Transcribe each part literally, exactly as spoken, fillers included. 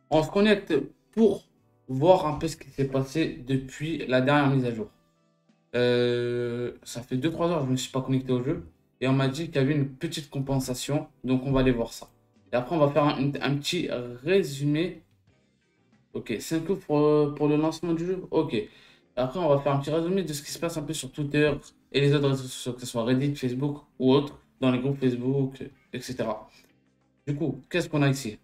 On se connecte pour voir un peu ce qui s'est passé depuis la dernière mise à jour. Euh, ça fait deux trois heures que je ne me suis pas connecté au jeu. Et on m'a dit qu'il y avait une petite compensation. Donc on va aller voir ça. Et après on va faire un, un petit résumé. Ok, cinq jours pour, euh, pour le lancement du jeu. Ok. Après on va faire un petit résumé de ce qui se passe un peu sur Twitter et les autres réseaux sociaux, que ce soit Reddit, Facebook ou autres, dans les groupes Facebook, et cetera. Du coup, qu'est-ce qu'on a ici?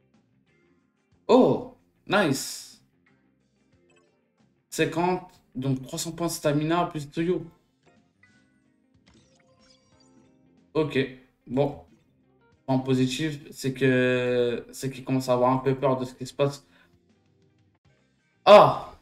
Oh, nice. cinquante, donc trois cents points de stamina plus Toyo. Ok, bon. En positif, c'est que c'est qu'il commence à avoir un peu peur de ce qui se passe. Ah,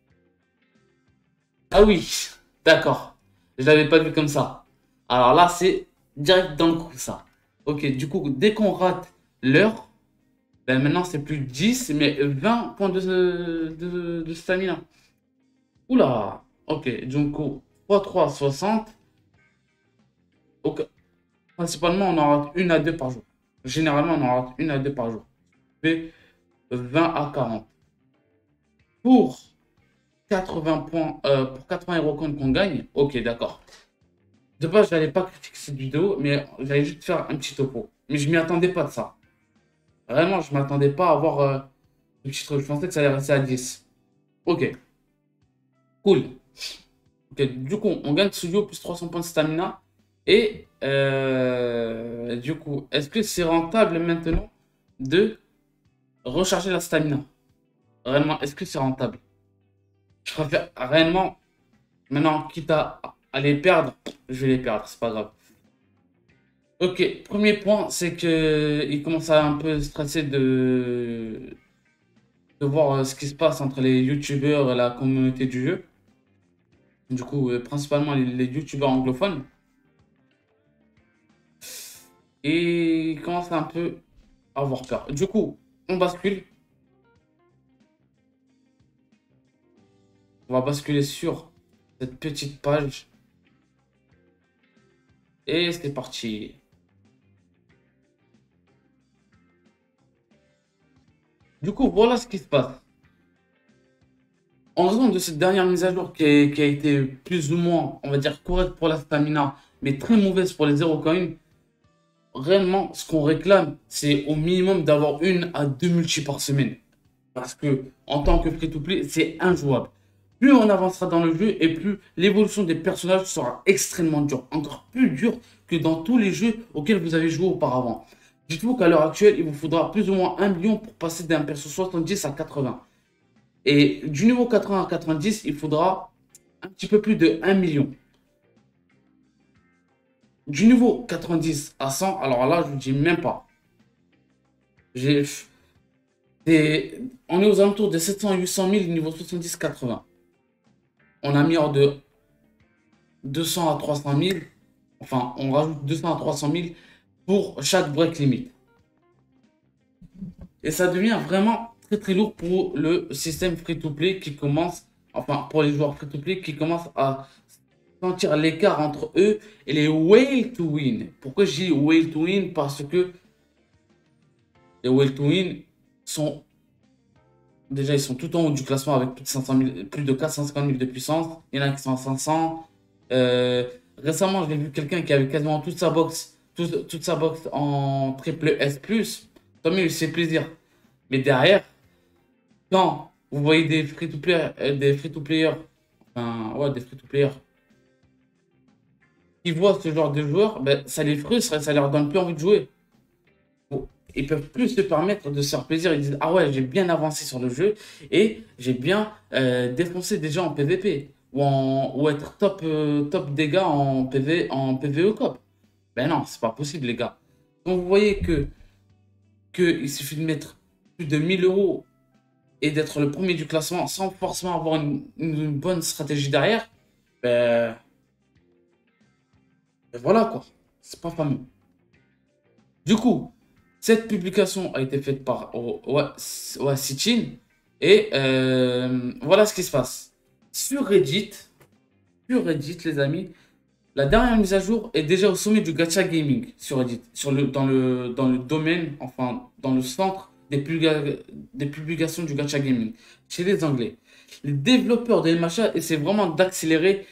ah oui, d'accord. Je l'avais pas vu comme ça. Alors là, c'est direct dans le coup, ça. Ok, du coup, dès qu'on rate l'heure, ben maintenant c'est plus dix, mais vingt points de, de, de stamina. Oula, ok, donc fois trois, soixante. Ok, principalement, on en rate une à deux par jour. Généralement, on en rate une à deux par jour. Fait vingt à quarante. Pour quatre-vingts points, euh, pour quatre-vingts héros qu'on gagne, ok, d'accord. De base, je n'allais pas critiquer cette vidéo, mais j'allais juste faire un petit topo. Mais je m'y attendais pas de ça. Vraiment, je m'attendais pas à avoir euh, le petit truc. Je pensais que ça allait rester à dix. Ok, cool. Ok, du coup, on gagne Tsuyo plus trois cents points de stamina. Et euh, du coup, est-ce que c'est rentable maintenant de recharger la stamina? Réellement, est-ce que c'est rentable? Je préfère réellement, maintenant, quitte à, à les perdre, je vais les perdre, c'est pas grave. Ok, premier point, c'est que il commence à un peu stresser de, de voir euh, ce qui se passe entre les youtubeurs et la communauté du jeu. Du coup, euh, principalement les, les youtubeurs anglophones. Et il commence à un peu avoir peur. Du coup, on bascule. On va basculer sur cette petite page. Et c'est parti. Du coup, voilà ce qui se passe. En raison de cette dernière mise à jour qui a, qui a été plus ou moins, on va dire, correcte pour la stamina, mais très mauvaise pour les zéro coins, réellement, ce qu'on réclame, c'est au minimum d'avoir une à deux multi par semaine. Parce que, en tant que free-to-play, c'est injouable. Plus on avancera dans le jeu et plus l'évolution des personnages sera extrêmement dure. Encore plus dur que dans tous les jeux auxquels vous avez joué auparavant. Dites-vous qu'à l'heure actuelle, il vous faudra plus ou moins un million pour passer d'un perso soixante-dix à quatre-vingts. Et du niveau quatre-vingts à quatre-vingt-dix, il faudra un petit peu plus de un million. Du niveau quatre-vingt-dix à cent, alors là, je vous dis même pas. J'ai, des- on est aux alentours de sept cents à huit cent mille niveau soixante-dix quatre-vingts. On a mis hors de deux cents à trois cent mille. Enfin, on rajoute deux cents à trois cent mille pour chaque break limit. Et ça devient vraiment très très lourd pour le système free-to-play qui commence, enfin pour les joueurs free-to-play qui commencent à sentir l'écart entre eux et les whale to win. Pourquoi je dis whale to win? Parce que les whale to win sont déjà ils sont tout en haut du classement avec plus de cinq cent mille, plus de quatre cent cinquante mille de puissance. Il y en a qui sont à cinq cents. Euh, récemment, j'ai vu quelqu'un qui avait quasiment toute sa box, toute, toute sa box en triple S plus. Tant mieux, il se fait plaisir. Mais derrière, quand vous voyez des free-to-play, euh, des free-to-players, enfin, ouais, des free-to-players qui voient ce genre de joueurs, ben, ça les frustre et ça leur donne plus envie de jouer. Bon, ils peuvent plus se permettre de se faire plaisir. Ils disent, ah ouais, j'ai bien avancé sur le jeu et j'ai bien euh, défoncé des gens en P V P ou, en, ou être top, euh, top dégâts en P V, en P V E cop. Ben non, c'est pas possible, les gars. Quand vous voyez que, que il suffit de mettre plus de mille euros et d'être le premier du classement sans forcément avoir une, une bonne stratégie derrière, ben, ben voilà quoi. C'est pas fameux. Du coup, cette publication a été faite par oh, ouais, ouais, Sitchin. Et euh, voilà ce qui se passe. Sur Reddit, sur Reddit, les amis, la dernière mise à jour est déjà au sommet du gacha gaming sur Reddit, sur le, dans, le, dans le domaine, enfin, dans le centre des, publica- des publications du gacha gaming chez les Anglais. Les développeurs de M H A essaient vraiment d'accélérer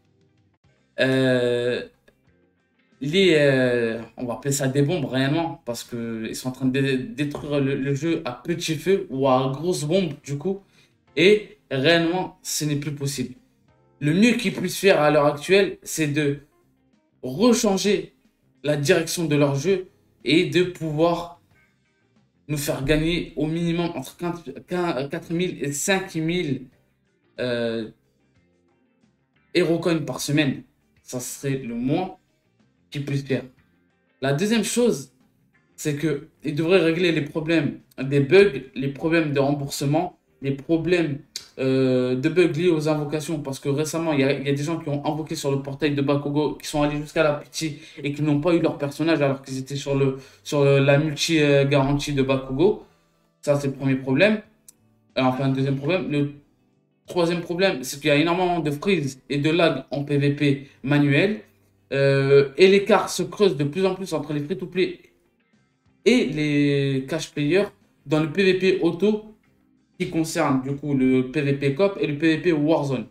euh, les, euh, on va appeler ça des bombes réellement, parce que ils sont en train de dé- détruire le, le jeu à petit feu ou à grosse bombe du coup, et réellement ce n'est plus possible. Le mieux qu'ils puissent faire à l'heure actuelle, c'est de rechanger la direction de leur jeu et de pouvoir nous faire gagner au minimum entre quatre mille et cinq mille euh, HeroCoin par semaine. Ça serait le moins qu'ils puissent faire. La deuxième chose, c'est que ils devraient régler les problèmes des bugs, les problèmes de remboursement, les problèmes euh, de bugs liés aux invocations. Parce que récemment, il y a, il y a des gens qui ont invoqué sur le portail de Bakugo, qui sont allés jusqu'à la petite et qui n'ont pas eu leur personnage alors qu'ils étaient sur, le, sur le- la multi-garantie de Bakugo. Ça, c'est le premier problème. Euh, Enfin, le deuxième problème. Le troisième problème, c'est qu'il y a énormément de freeze et de lag en P V P manuel. Euh, et l'écart se creuse de plus en plus entre les free-to-play et les cash players dans le P V P auto qui concerne du coup le P V P coop et le P V P Warzone.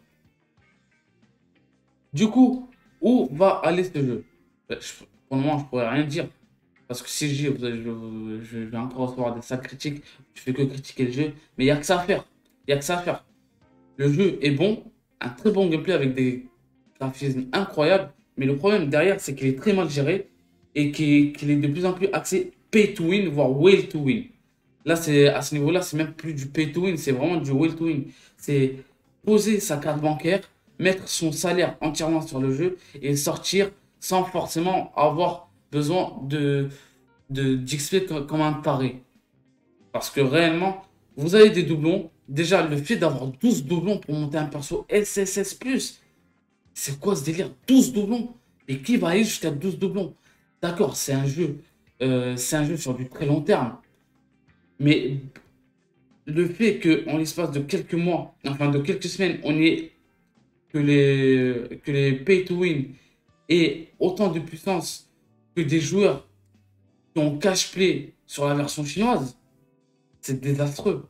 Du coup, où va aller ce jeu? Ben, je- Pour le moment, je pourrais rien dire. Parce que si je dis, vous allez- je, je vais encore recevoir des sales critiques, je fais que critiquer le jeu, mais il n'y a que ça à faire. Il n'y a que ça à faire. Le jeu est bon, un très bon gameplay avec des graphismes incroyables, mais le problème derrière, c'est qu'il est très mal géré et qu'il qu'il est de plus en plus axé pay to win, voire whale to win. Là, c'est à ce niveau-là, c'est même plus du pay to win, c'est vraiment du whale to win. C'est poser sa carte bancaire, mettre son salaire entièrement sur le jeu et sortir sans forcément avoir besoin de, de d'X P comme comme un taré. Parce que réellement, vous avez des doublons. Déjà, le fait d'avoir douze doublons pour monter un perso S S S plus, c'est quoi ce délire? Douze doublons? Et qui va aller jusqu'à douze doublons? D'accord, c'est un jeu, euh, c'est un jeu sur du très long terme. Mais le fait qu'en l'espace de quelques mois, enfin de quelques semaines, on ait que les, que les pay to win aient autant de puissance que des joueurs qui ont cash play sur la version chinoise, c'est désastreux.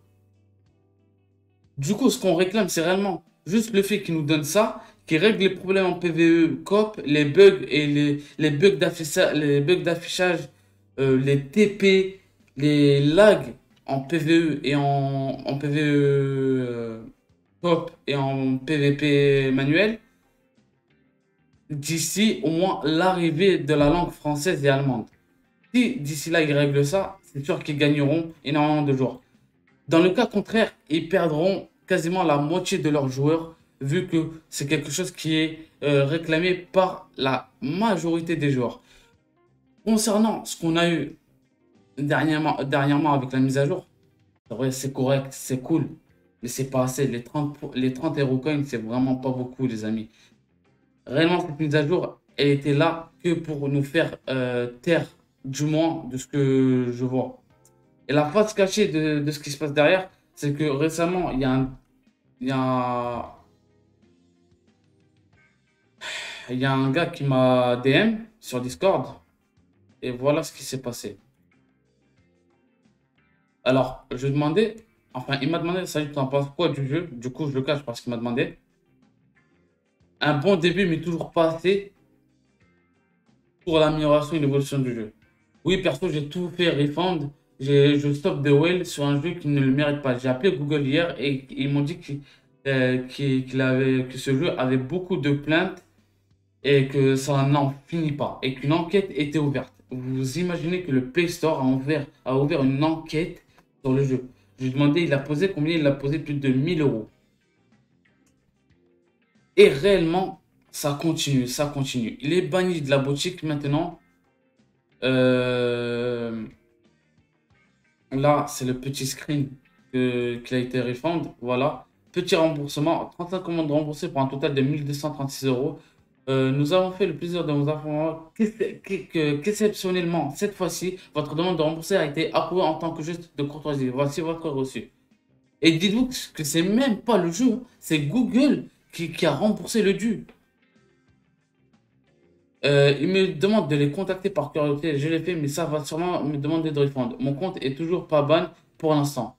Du coup, ce qu'on réclame, c'est réellement juste le fait qu'ils nous donnent ça, qu'ils règlent les problèmes en P V E coop, les bugs et les, les bugs d'affichage, les bugs d'affichage, euh, les T P, les lags en P V E et en, en P V E euh, coop et en P V P manuel, d'ici au moins l'arrivée de la langue française et allemande. Si d'ici là ils règlent ça, c'est sûr qu'ils gagneront énormément de joueurs. Dans le cas contraire, ils perdront quasiment la moitié de leurs joueurs, vu que c'est quelque chose qui est euh, réclamé par la majorité des joueurs. Concernant ce qu'on a eu dernièrement, dernièrement avec la mise à jour, c'est vrai, c'est correct, c'est cool, mais c'est pas assez. Les trente, pour- les trente Hero Coins, c'est vraiment pas beaucoup, les amis. Réellement, cette mise à jour, elle était là que pour nous faire euh, taire, du moins, de ce que je vois. Et la face cachée de, de ce qui se passe derrière, c'est que récemment, il y a un, il y a, il y a un gars qui m'a D M sur Discord. Et voilà ce qui s'est passé. Alors, je lui ai demandé, enfin, il m'a demandé, salut, tu en penses quoi du jeu? Du coup, je le cache parce qu'il m'a demandé. Un bon début, mais toujours pas assez pour l'amélioration et l'évolution du jeu. Oui, perso, j'ai tout fait refund. J'ai, je stop the whale sur un jeu qui ne le mérite pas. J'ai appelé Google hier et ils m'ont dit qu'il euh, qu'il- qu'il avait, que ce jeu avait beaucoup de plaintes et que ça n'en finit pas et qu'une enquête était ouverte. Vous imaginez que le Play Store a ouvert, a ouvert une enquête sur le jeu. Je lui ai demandé, il a posé combien? Il a posé plus de mille euros. Et réellement, ça continue, ça continue. Il est banni de la boutique maintenant. Euh, Là, c'est le petit screen que- qui a été refund. Voilà. Petit remboursement. trente-cinq commandes remboursées pour un total de mille deux cent trente-six euros. Euh, nous avons fait le plaisir de vous informer qu'ex- qu'ex- qu'exceptionnellement, cette fois-ci, votre demande de rembourser a été approuvée en tant que geste de courtoisie. Voici votre reçu. Et dites-vous que c'est même pas le jeu, hein. C'est Google qui, qui a remboursé le dû. Euh, il me demande de les contacter par curiosité. Je l'ai fait, mais ça va sûrement me demander de refund. Mon compte est toujours pas ban. pour l'instant.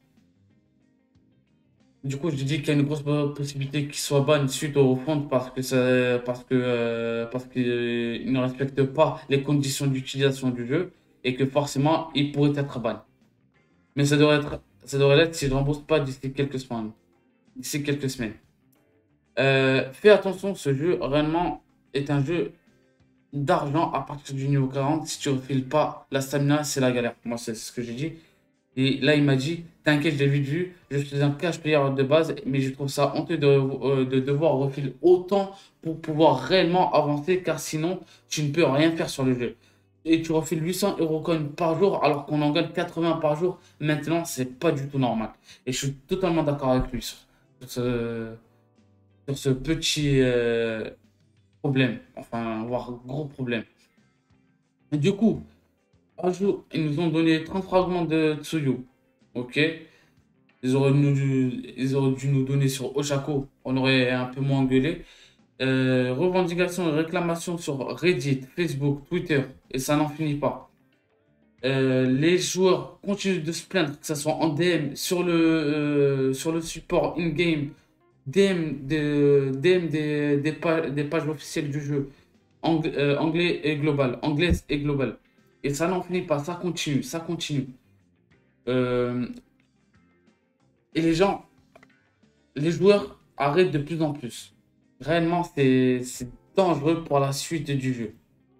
Du coup, je dis qu'il y a une grosse possibilité qu'il soit ban suite au refonte parce que ça, parce que, euh, parce qu'il ne respecte pas les conditions d'utilisation du jeu et que forcément, il pourrait être ban. Mais ça devrait être, ça devrait l'être s'il ne rembourse pas d'ici quelques semaines. D'ici quelques semaines. Euh, fais attention, ce jeu réellement est un jeu d'argent à partir du niveau quarante. Si tu refiles pas la stamina, c'est la galère. Moi, c'est ce que j'ai dit. Et là, il m'a dit, t'inquiète, j'ai vu, je suis un cash player de base, mais je trouve ça honteux de, euh, de devoir refiler autant pour pouvoir réellement avancer, car sinon, tu ne peux rien faire sur le jeu. Et tu refiles huit cents euros coin par jour, alors qu'on en gagne quatre-vingts par jour. Maintenant, c'est pas du tout normal. Et je suis totalement d'accord avec lui sur, sur ce, sur ce petit euh, problème, enfin, voire gros problème. Et du coup, un jour, ils nous ont donné trente fragments de Tsuyu. Ok. Ils auraient, nous, ils auraient dû nous donner sur Ochako. On aurait un peu moins gueulé. Euh, revendications et réclamations sur Reddit, Facebook, Twitter. Et ça n'en finit pas. Euh, les joueurs continuent de se plaindre, que ce soit en D M, sur le, euh, sur le support in-game, D M, de, D M des, des, pa- des pages officielles du jeu, Ang- euh, anglais et global, anglaise et global. Et ça n'en finit pas, ça continue, ça continue. Euh, et les gens, les joueurs arrêtent de plus en plus. Réellement, c'est c'est dangereux pour la suite du jeu.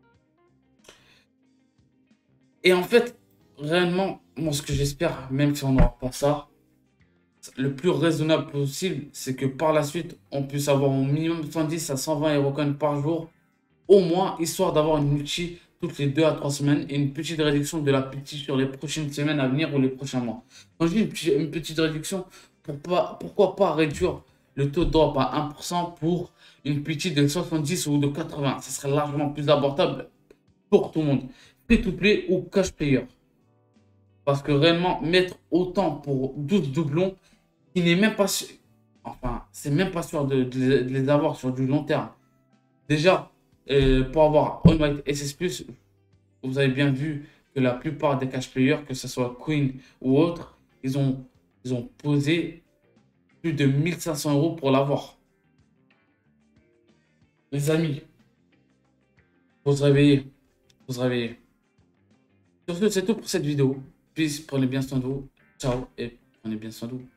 Et en fait, réellement, moi, ce que j'espère, même si on n'aura pas ça, le plus raisonnable possible, c'est que par la suite, on puisse avoir au minimum cent dix à cent vingt Herocoin par jour, au moins, histoire d'avoir une multi toutes les deux à trois semaines et une petite réduction de la petite sur les prochaines semaines à venir ou les prochains mois. Quand je dis une, petite une petite réduction, pour pas, pourquoi pas réduire le taux de drop à un pour cent pour une petite de soixante-dix ou de quatre-vingts? Ce serait largement plus abordable pour tout le monde. Free-to-play ou cash player. Parce que réellement, mettre autant pour douze doublons, il n'est même pas sûr, enfin, c'est même pas sûr de, de les de les avoir sur du long terme. Déjà, euh, pour avoir All Might S S plus, vous avez bien vu que la plupart des cash players, que ce soit Queen ou autre, ils ont, ils ont posé plus de mille cinq cents euros pour l'avoir. Les amis, faut se réveiller. Faut se réveiller. Sur ce, c'est tout pour cette vidéo. Peace, prenez bien soin de vous. Ciao et prenez bien soin de vous.